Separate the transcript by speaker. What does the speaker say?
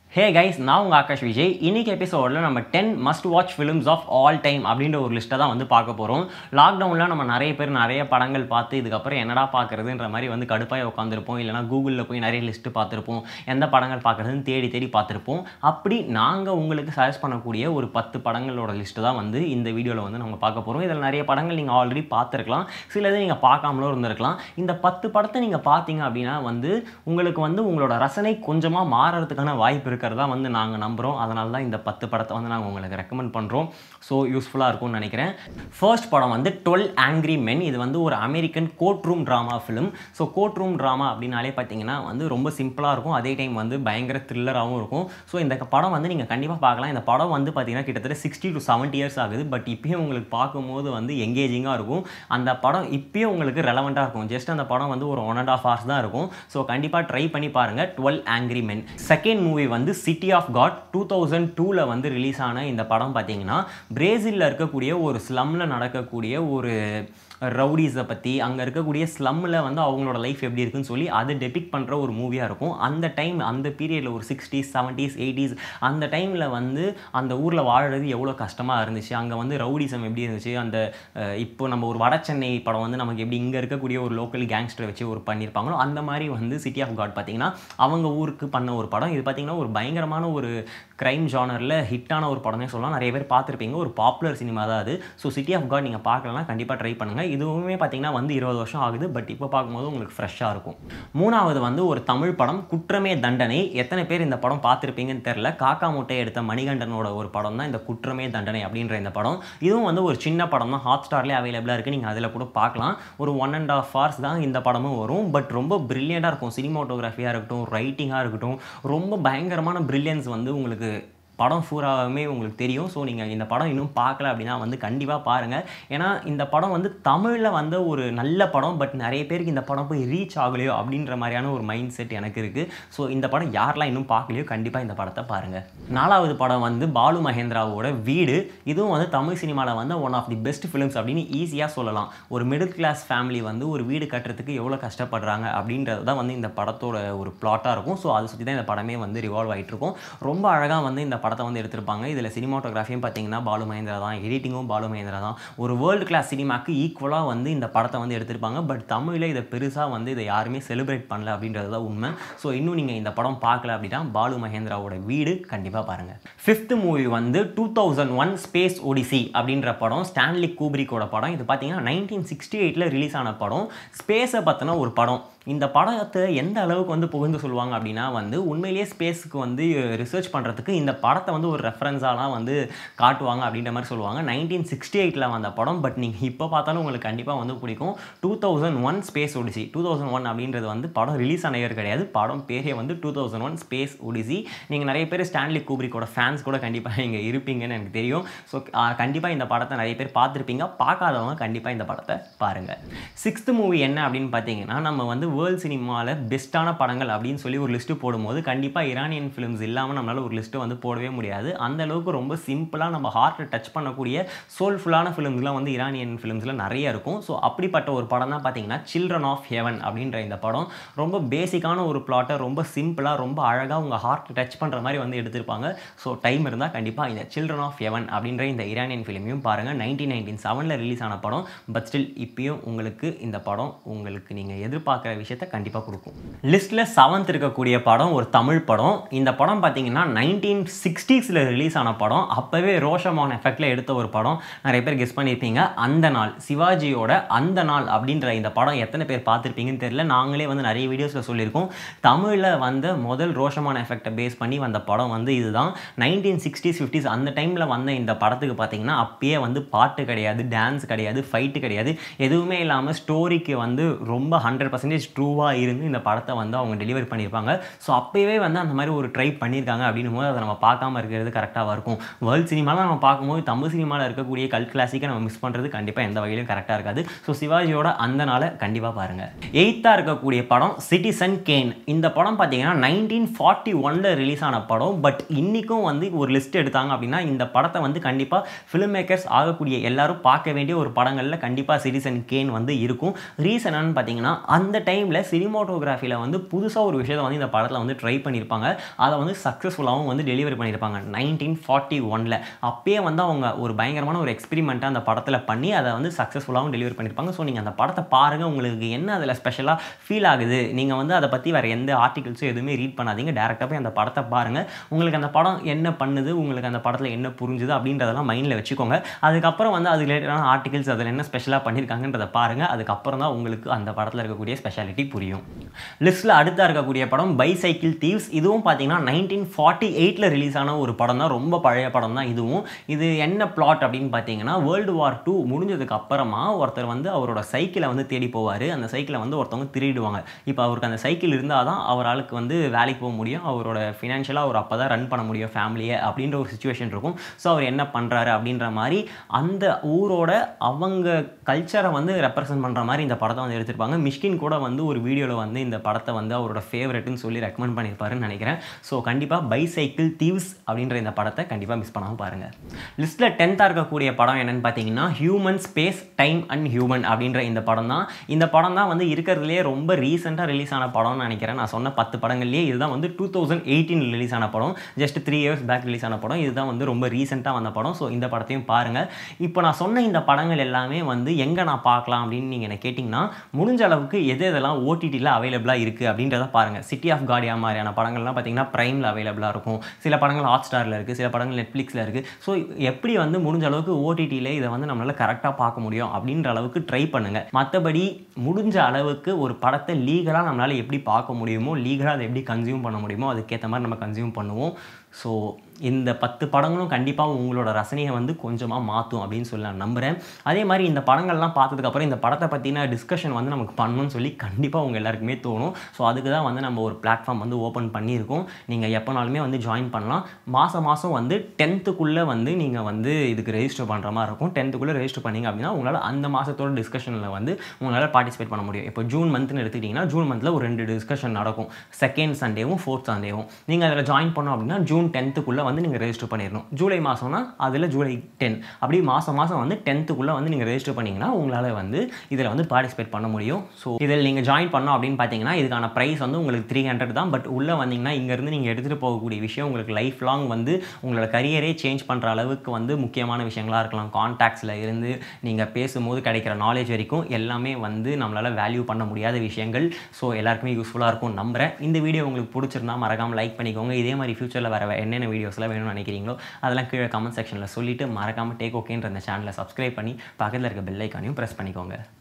Speaker 1: Hey guys, நான் உங்க ஆகாஷ் விஜய். இன்னைக்கு எபிசோட்ல நம்ம 10 must watch films of all time அப்படின்ற ஒரு லிஸ்ட்டை தான் வந்து பார்க்க போகிறோம். லாக்டவுனில் நம்ம நிறைய பேர் நிறைய படங்கள் பார்த்து இதுக்கப்புறம் என்னடா பார்க்குறதுன்ற மாதிரி வந்து கடுப்பாக உட்காந்துருப்போம். இல்லைனா கூகுளில் போய் நிறைய லிஸ்ட்டு பார்த்துருப்போம். எந்த படங்கள் பார்க்குறதுன்னு தேடி தேடி பார்த்துருப்போம். அப்படி நாங்கள் உங்களுக்கு சஜஸ்ட் பண்ணக்கூடிய ஒரு 10 படங்களோட லிஸ்ட்டு தான் வந்து இந்த வீடியோவில் வந்து நம்ம பார்க்க போகிறோம். இதில் நிறைய படங்கள் நீங்கள் ஆல்ரெடி பார்த்துருக்கலாம், சிலது நீங்கள் பார்க்காமலும் இருந்திருக்கலாம். இந்த 10 படத்தை நீங்கள் பார்த்தீங்க அப்படின்னா வந்து உங்களுக்கு வந்து உங்களோட ரசனை கொஞ்சமாக மாறுறதுக்கான வாய்ப்பு இருக்கிறதா வந்து நாங்கள் நம்புகிறோம். அதனால தான் இந்த 10 படத்தை வந்து நாங்கள் உங்களுக்கு ரெக்கமெண்ட் பண்ணுறோம். ஸோ யூஸ்ஃபுல்லாக இருக்கும்னு நினைக்கிறேன். ஃபர்ஸ்ட் படம் வந்து 12 Angry Men. இது வந்து ஒரு American court room drama film. So court room drama அப்படின்னாலே பார்த்தீங்கன்னா வந்து ரொம்ப சிம்பிளாக இருக்கும், அதே டைம் வந்து பயங்கர த்ரில்லராகவும் இருக்கும். ஸோ இந்த படம் வந்து நீங்கள் கண்டிப்பாக பார்க்கலாம். இந்த படம் வந்து பார்த்தீங்கன்னா கிட்டத்தட்ட 60 to 70 இயர்ஸ் ஆகுது. பட் இப்போயும் உங்களுக்கு பார்க்கும்போது வந்து எங்கேஜிங்காக இருக்கும். அந்த படம் இப்போயும் உங்களுக்கு ரெலவெண்ட்டாக இருக்கும். ஜஸ்ட் அந்த படம் வந்து ஒரு 1.5 hours தான் இருக்கும். ஸோ கண்டிப்பாக ட்ரை பண்ணி பாருங்கள் 12 Angry Men. செகண்ட் மூவி வந்து சிட்டி ஆஃப் காட் 2002 வந்து ரிலீஸ் ஆன இந்த படம் பார்த்தீங்கன்னா பிரேசிலில் இருக்கக்கூடிய ஒரு ஸ்லம்மில் நடக்கக்கூடிய ஒரு ரவுடிஸை பற்றி, அங்கே இருக்கக்கூடிய ஸ்லம்மில் வந்து அவங்களோட லைஃப் எப்படி இருக்குன்னு சொல்லி அதை டெபிக் பண்ணுற ஒரு மூவியாக இருக்கும். அந்த டைம் அந்த பீரியடில் ஒரு 60s 70s 80s அந்த டைமில் வந்து அந்த ஊரில் வாழறது எவ்வளோ கஷ்டமாக இருந்துச்சு, அங்கே வந்து ரவுடிசம் எப்படி இருந்துச்சு, அந்த இப்போ நம்ம ஒரு வட சென்னை படம் வந்து நமக்கு எப்படி இங்கே இருக்கக்கூடிய ஒரு லோக்கல் கேங்ஸ்டரை வச்சு ஒரு பண்ணியிருப்பாங்களோ அந்த மாதிரி வந்து சிட்டி ஆஃப் காட் பார்த்திங்கன்னா அவங்க ஊருக்கு பண்ண ஒரு படம். இது பார்த்திங்கன்னா ஒரு பயங்கரமான ஒரு க்ரைம் ஜானரில் ஹிட்டான ஒரு படமே சொல்லலாம். நிறைய பேர் பார்த்துருப்பீங்க, ஒரு பாப்புலர் சினிமா தான் அது. ஸோ சிட்டி ஆஃப் காட் நீங்கள் பார்க்கலாம், கண்டிப்பாக ட்ரை பண்ணுங்கள். இதுவுமே பார்த்தீங்கன்னா வந்து 20 வருஷம் ஆகுது, பட் இப்போ பார்க்கும்போது உங்களுக்கு ஃப்ரெஷ்ஷாக இருக்கும். மூணாவது வந்து ஒரு தமிழ் படம், குற்றமே தண்டனை. எத்தனை பேர் இந்த படம் பார்த்துருப்பீங்கன்னு தெரில. காக்கா முட்டை எடுத்த மணிகண்டனோட ஒரு படம் தான் இந்த குற்றமே தண்டனை அப்படின்ற இந்த படம். இதுவும் வந்து ஒரு சின்ன படம் தான், ஹாட்ஸ்டார்லேயே அவைலபிளாக இருக்குது, நீங்கள் அதில் கூட பார்க்கலாம். ஒரு 1.5 hours தான் இந்த படமும் வரும். பட் ரொம்ப ப்ரில்லியண்ட்டாக இருக்கும். சினிமாட்டோகிராஃபியாக இருக்கட்டும், ரைட்டிங்காக இருக்கட்டும், ரொம்ப பயங்கரமான ப்ரில்லியன்ஸ் வந்து உங்களுக்கு படம் பூராவுமே உங்களுக்கு தெரியும். ஸோ நீங்கள் இந்த படம் இன்னும் பார்க்கல அப்படின்னா வந்து கண்டிப்பாக பாருங்கள். ஏன்னா இந்த படம் வந்து தமிழில் வந்து ஒரு நல்ல படம், பட் நிறைய பேருக்கு இந்த படம் போய் ரீச் ஆகலையோ அப்படின்ற மாதிரியான ஒரு மைண்ட் செட் எனக்கு இருக்குது. ஸோ இந்த படம் யாரெல்லாம் இன்னும் பார்க்கலையோ கண்டிப்பாக இந்த படத்தை பாருங்கள். நாலாவது படம் வந்து பாலு மகேந்திராவோட வீடு. இதுவும் வந்து தமிழ் சினிமாவில் வந்து one of the best films அப்படின்னு ஈஸியாக சொல்லலாம். ஒரு மிடில் கிளாஸ் ஃபேமிலி வந்து ஒரு வீடு கட்டுறதுக்கு எவ்வளோ கஷ்டப்படுறாங்க அப்படின்றது தான் வந்து இந்த படத்தோட ஒரு பிளாட்டாக இருக்கும். ஸோ அதை சுற்றி தான் இந்த படமே வந்து ரிவால்வ் ஆகிட்டு இருக்கும். ரொம்ப அழகாக வந்து இந்த படத்தை வந்து எடுத்திருப்பாங்க. இதில் சினிமாட்டோகிராஃபியும் பார்த்தீங்கன்னா பாலு மகேந்திரா தான், எடிட்டிங்கும் பாலு மகேந்திரா தான். ஒரு வேர்ல்டு கிளாஸ் சினிமாக்கு ஈக்குவலாக வந்து இந்த படத்தை வந்து எடுத்திருப்பாங்க. பட் தமிழில் இதை பெருசாக வந்து இதை யாருமே செலிப்ரேட் பண்ணல அப்படின்றது தான் உண்மை. ஸோ இன்னும் நீங்கள் இந்த படம் பார்க்கல அப்படின்னா பாலு மகேந்திராவோட வீடு கண்டிப்பாக பாருங்கள். ஃபிஃப்த் மூவி வந்து 2001 ஸ்பேஸ் ஒடிசி அப்படின்ற படம், ஸ்டான்லி கூப்ரிக்கோட படம். இது பார்த்தீங்கன்னா 1968 ரிலீஸ் ஆன படம். ஸ்பேஸை பற்றின ஒரு படம். இந்த படத்தை எந்த அளவுக்கு வந்து புகழ்ந்து சொல்லுவாங்க அப்படின்னா வந்து உண்மையிலேயே ஸ்பேஸுக்கு வந்து ரிசர்ச் பண்ணுறதுக்கு இந்த படத்தை வந்து ஒரு ரெஃபரன்ஸாலாம் வந்து காட்டுவாங்க அப்படின்ற மாதிரி சொல்லுவாங்க. 1968 வந்த படம், பட் நீங்கள் இப்போ பார்த்தாலும் உங்களுக்கு கண்டிப்பாக வந்து பிடிக்கும். 2001 ஸ்பேஸ் ஒடிசி. 2001 அப்படின்றது வந்து படம் ரிலீஸ் ஆன இயர் கிடையாது, படம் பேரே வந்து 2001 ஸ்பேஸ் ஒடிசி. நீங்கள் நிறைய பேர் ஸ்டான்லி கூப்ரிக்கோட ஃபேன்ஸ் கூட கண்டிப்பாக இங்கே இருப்பீங்கன்னு எனக்கு தெரியும். ஸோ கண்டிப்பாக இந்த படத்தை நிறைய பேர் பார்த்துருப்பீங்க. பார்க்காதவங்க கண்டிப்பாக இந்த படத்தை பாருங்கள். சிக்ஸ்த் மூவி என்ன அப்படின்னு பார்த்தீங்கன்னா, நம்ம வந்து வேர்ல்ட் சினிமாவில் பெஸ்ட்டான படங்கள் அப்படின்னு சொல்லி ஒரு லிஸ்ட்டு போடும்போது கண்டிப்பாக ஈரானியன் ஃபிலிம்ஸ் இல்லாமல் நம்மளால் ஒரு லிஸ்ட்டு வந்து போடவே முடியாது. அந்த அளவுக்கு ரொம்ப சிம்பிளாக நம்ம ஹார்ட்டை டச் பண்ணக்கூடிய சோல்ஃபுல்லான ஃபிலிம்ஸ்லாம் வந்து ஈரானியன் ஃபிலிம்ஸில் நிறைய இருக்கும். ஸோ அப்படிப்பட்ட ஒரு படம் தான் பார்த்தீங்கன்னா சில்ட்ரன் ஆஃப் ஹெவன் அப்படின்ற இந்த படம். ரொம்ப பேசிக்கான ஒரு பிளாட்டை ரொம்ப சிம்பிளாக ரொம்ப அழகாக உங்கள் ஹார்ட்டை டச் பண்ணுற மாதிரி வந்து எடுத்திருப்பாங்க. ஸோ டைம் இருந்தால் கண்டிப்பாக இந்த சில்ட்ரன் ஆஃப் ஹெவன் அப்படின்ற இந்த ஈரானியன் ஃபிலிமையும் பாருங்கள். 1997 ரிலீஸ் ஆன படம். பட் ஸ்டில் இப்பயும் உங்களுக்கு இந்த படம் உங்களுக்கு நீங்கள் எதிர்பார்க்குற விஷயத்தை கண்டிப்பாக கொடுக்கும். லிஸ்ட்டில் 7th இருக்கக்கூடிய படம் ஒரு தமிழ் படம். இந்த படம் பார்த்தீங்கன்னா 1960s ரிலீஸ் ஆன படம். அப்போவே ரோஷமான் எஃபெக்டில் எடுத்த ஒரு படம். நிறைய பேர் கெஸ் பண்ணியிருப்பீங்க. அந்த நாள், சிவாஜியோட அந்த நாள் அப்படின்ற இந்த படம் எத்தனை பேர் பார்த்துருப்பீங்கன்னு தெரியல. நாங்களே வந்து நிறைய வீடியோஸில் சொல்லியிருக்கோம். தமிழில் வந்த முதல் ரோஷமான் எஃபெக்டை பேஸ் பண்ணி வந்த படம் வந்து இதுதான். 1960s 50s அந்த டைமில் வந்த இந்த படத்துக்கு பார்த்தீங்கன்னா அப்பயே வந்து பாட்டு கிடையாது, டான்ஸ் கிடையாது, ஃபைட்டு கிடையாது, எதுவுமே இல்லாமல் ஸ்டோரிக்கு வந்து ரொம்ப 100% ட்ரூவாக இருந்து இந்த படத்தை வந்து அவங்க டெலிவரி பண்ணியிருப்பாங்க. ஸோ அப்போவே வந்து அந்த மாதிரி ஒரு ட்ரை பண்ணியிருக்காங்க அப்படின்னும் போது அதை நம்ம பார்க்காம இருக்கிறது கரெக்டாக இருக்கும். வேர்ல்டு சினிமாவில் நம்ம பார்க்கும்போது தமிழ் சினிமாவில் இருக்கக்கூடிய கல்ட் கிளாசிக்கை நம்ம மிஸ் பண்ணுறது கண்டிப்பாக எந்த வகையிலும் கரெக்டாக இருக்காது. ஸோ சிவாஜியோட அந்த நாளை கண்டிப்பாக பாருங்கள். 8th இருக்கக்கூடிய படம் சிட்டிசன் கேன். இந்த படம் பார்த்தீங்கன்னா 1941 ரிலீஸ் ஆன படம். பட் இன்றைக்கும் வந்து ஒரு லிஸ்ட் எடுத்தாங்க அப்படின்னா இந்த படத்தை வந்து கண்டிப்பாக ஃபிலிம் மேக்கர்ஸ் ஆகக்கூடிய எல்லாரும் பார்க்க வேண்டிய ஒரு படங்களில் கண்டிப்பாக சிட்டிசன் கேன் வந்து இருக்கும். ரீசன் என்னன்னு பார்த்தீங்கன்னா அந்த டைம் டைமில் சினிமாட்டோகிராஃபியில் வந்து புதுசாக ஒரு விஷயத்தை வந்து இந்த படத்தில் வந்து ட்ரை பண்ணியிருப்பாங்க. அதை வந்து சக்ஸஸ்ஃபுல்லாகவும் வந்து டெலிவரி பண்ணியிருப்பாங்க 1941. அப்பயே வந்து அவங்க ஒரு பயங்கரமான ஒரு எக்ஸ்பெரிமெண்ட்டாக அந்த படத்தில் பண்ணி அதை வந்து சக்ஸஸ்ஃபுல்லாகவும் டெலிவரி பண்ணியிருப்பாங்க. ஸோ நீங்கள் அந்த படத்தை பாருங்கள், உங்களுக்கு என்ன அதில் ஸ்பெஷலாக ஃபீல் ஆகுது. நீங்கள் வந்து அதை பற்றி வேறு எந்த ஆர்டிகல்ஸும் எதுவுமே ரீட் பண்ணாதீங்க, டேரெக்டாக போய் அந்த படத்தை பாருங்கள். உங்களுக்கு அந்த படம் என்ன பண்ணுது, உங்களுக்கு அந்த படத்தில் என்ன புரிஞ்சுது அப்படின்றதெல்லாம் மைண்டில் வச்சுக்கோங்க. அதுக்கப்புறம் வந்து அது ரிலேட்டடான ஆர்டிகல்ஸ் அதில் என்ன ஸ்பெஷலாக பண்ணியிருக்காங்கன்றதை பாருங்கள். அதுக்கப்புறம் தான் உங்களுக்கு அந்த படத்தில் இருக்கக்கூடிய ஸ்பெஷாலிட்டி புரியும். லிஸ்ட்டில் அடுத்தா இருக்கக்கூடிய படம் பைசைக்கிள் தீவ்ஸ். இதுவும் பார்த்தீங்கன்னா 1948 ரிலீஸ் ஆன ஒரு படம் தான், ரொம்ப பழைய படம் தான் இதுவும். இது என்ன பிளாட் அப்படின்னு பார்த்தீங்கன்னா, வேர்ல்டு வார் 2 முடிஞ்சதுக்கு அப்புறமா ஒருத்தர் வந்து அவரோட சைக்கிளை வந்து தேடி போவார். அந்த சைக்கிளை வந்து ஒருத்தவங்க திருடிடுவாங்க. இப்போ அவருக்கு அந்த சைக்கிள் இருந்தால் தான் அவராளுக்கு வந்து வேலைக்கு போக முடியும், அவரோட ஃபினான்ஷியலாக அவர் அப்போ தான் ரன் பண்ண முடியும் ஃபேமிலியை அப்படின்ற ஒரு சுச்சுவேஷன் இருக்கும். ஸோ அவர் என்ன பண்ணுறாரு அப்படின்ற மாதிரி அந்த ஊரோட அவங்க கல்ச்சரை வந்து ரெப்ரசென்ட் பண்ணுற மாதிரி இந்த படத்தை வந்து எடுத்திருப்பாங்க. மிஷ்கின் கூட வந்து ஒரு வீடியோவில் வந்து இந்த படத்தை வந்து அவரோட ஃபேவரெட்னு சொல்லி ரெக்கமெண்ட் பண்ணியிருப்பாருன்னு நினைக்கிறேன். ஸோ கண்டிப்பாக பைசைக்கிள் தீவ்ஸ் அப்படின்ற இந்த படத்தை கண்டிப்பாக மிஸ் பண்ணாமல் பாருங்கள். லிஸ்ட்டில் 10th இருக்கக்கூடிய படம் என்னென்னு பார்த்தீங்கன்னா human space time and human அப்படின்ற இந்த படம் தான். இந்த படம் தான் வந்து இருக்கிறதுலேயே ரொம்ப ரீசெண்டாக ரிலீஸ் ஆன படம்னு நினைக்கிறேன். நான் சொன்ன 10 படங்கள்லேயே இதுதான் வந்து 2018 ரிலீஸ் ஆன படம். ஜஸ்ட் 3 years பேக் ரிலீஸ் ஆன படம். இதுதான் வந்து ரொம்ப ரீசெண்டாக வந்த படம். ஸோ இந்த படத்தையும் பாருங்கள். இப்போ நான் சொன்ன இந்த படங்கள் எல்லாமே வந்து எங்கே நான் பார்க்கலாம் அப்படின்னு நீங்கள் என்ன கேட்டிங்கன்னா, முடிஞ்ச அளவுக்கு எதெல்லாம் ஓடிடியில் அவைலபிளாக இருக்குது அப்படின்றத பாருங்கள். சிட்டி ஆஃப் கார்டியா மாதிரியான படங்கள்லாம் பார்த்தீங்கன்னா ப்ரைமில் அவைலபிளாக இருக்கும். சில படங்கள் ஹாட்ஸ்டாரில் இருக்குது, சில படங்கள் நெட்ஃப்ளிக்ஸில் இருக்குது. ஸோ எப்படி வந்து முடிஞ்ச அளவுக்கு ஓடிடியில் இதை வந்து நம்மளால் கரெக்டாக பார்க்க முடியும் அப்படின்ற அளவுக்கு ட்ரை பண்ணுங்கள். மற்றபடி முடிஞ்ச அளவுக்கு ஒரு படத்தை லீகலாக நம்மளால் எப்படி பார்க்க முடியுமோ, லீகலாக அதை எப்படி கன்சியூம் பண்ண முடியுமோ அதுக்கேற்ற மாதிரி நம்ம கன்சியூம் பண்ணுவோம். ஸோ இந்த 10 படங்களும் கண்டிப்பாக உங்களோட ரசனையை வந்து கொஞ்சமாக மாற்றும் அப்படின்னு சொல்லி நான் நம்புகிறேன். அதே மாதிரி இந்த படங்கள்லாம் பார்த்ததுக்கப்புறம் இந்த படத்தை பற்றின டிஸ்கஷன் வந்து நமக்கு பண்ணணும்னு சொல்லி கண்டிப்பாக உங்கள் எல்லாருக்குமே தோணும். ஸோ அதுக்கு தான் வந்து நம்ம ஒரு பிளாட்ஃபார்ம் வந்து ஓப்பன் பண்ணியிருக்கோம். நீங்கள் எப்போனாலுமே வந்து ஜாயின் பண்ணலாம். மாதம் வந்து 10th வந்து நீங்கள் வந்து இதுக்கு ரெஜிஸ்டர் பண்ணுற மாதிரி இருக்கும். 10th ரெஜிஸ்டர் பண்ணிங்க அப்படின்னா உங்களால் அந்த மாதத்தோட டிஸ்கஷனில் வந்து உங்களால் பார்ட்டிசிபேட் பண்ண முடியும். இப்போ ஜூன் மந்த்னு எடுத்துக்கிட்டிங்கன்னா ஜூன் மந்தில் ஒரு 2 டிஸ்கஷன் நடக்கும், 2nd சண்டேவும் 4th சண்டேவும். நீங்கள் அதில் ஜாயின் பண்ணோம் அப்படின்னா ஜூன் 10th வந்து நீங்கள் ரெஜிஸ்டர் பண்ணிடணும். ஜூலை மாதம்னா அதில் ஜூலை 10 அப்படி மாதம் வந்து 10th வந்து நீங்கள் ரெஜிஸ்டர் பண்ணிங்கன்னா உங்களால் வந்து இதில் வந்து பார்ட்டிசிபேட் பண்ண முடியும். ஸோ இதில் நீங்கள் ஜாயின் பண்ணோம் அப்படின்னு பார்த்தீங்கன்னா இதுக்கான ப்ரைஸ் வந்து உங்களுக்கு 300 தான். பட் உள்ளே வந்தீங்கன்னா இங்கேருந்து நீங்கள் எடுத்துகிட்டு போகக்கூடிய விஷயம் உங்களுக்கு லைஃப் லாங் வந்து உங்களோட கரியரே சேஞ்ச் பண்ணுற அளவுக்கு வந்து முக்கியமான விஷயங்களாக இருக்கலாம். கான்டாக்ட்ஸில் இருந்து நீங்கள் பேசும்போது கிடைக்கிற நாலேஜ் வரைக்கும் எல்லாமே வந்து நம்மளால் வேல்யூ பண்ண முடியாத விஷயங்கள். ஸோ எல்லாருக்குமே யூஸ்ஃபுல்லாக இருக்கும் நம்புகிறேன். இந்த வீடியோ உங்களுக்கு பிடிச்சிருந்தா மறக்காமல் லைக் பண்ணிக்கோங்க. இதே மாதிரி ஃபியூச்சரில் வர என்னென்ன வீடியோஸ்லாம் வேணும்னு நினைக்கிறீங்களோ அதெல்லாம் கீழே கமெண்ட் செக்ஷனில் சொல்லிவிட்டு மறக்காமல் டேக் ஓகேன்ற இந்த சேனலை சப்ஸ்கிரைப் பண்ணி பக்கத்தில் இருக்க பெல் ஐக்கானையும் ப்ரெஸ் பண்ணிக்கோங்க.